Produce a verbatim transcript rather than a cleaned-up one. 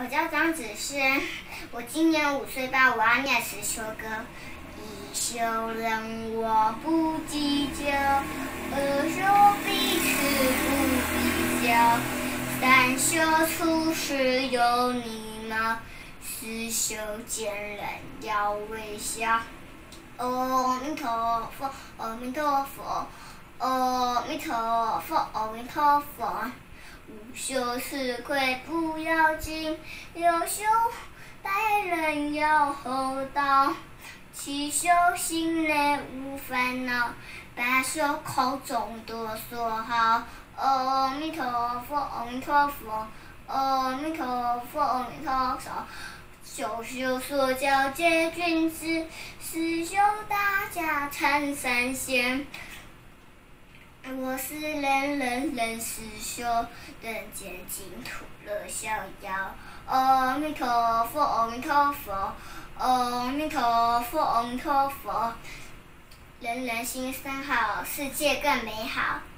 我叫张子轩，我今年五岁半，我要念十秋歌。一宿人我不计较，二宿彼此不比较，三宿处事有礼貌，四宿见人要微笑。阿弥陀佛，阿弥陀佛，阿弥陀佛，阿弥陀佛。无修吃亏不要紧，有修待人要厚道。七修心内无烦恼，八修口中多说好。阿弥陀佛，阿弥陀佛，阿弥陀佛，阿弥陀佛。九修说教戒君子，十修大家参三贤。我是人人人是修，人间净土乐逍遥。阿弥陀佛，阿弥陀佛，阿弥陀佛，阿弥陀佛。人人心生好，世界更美好。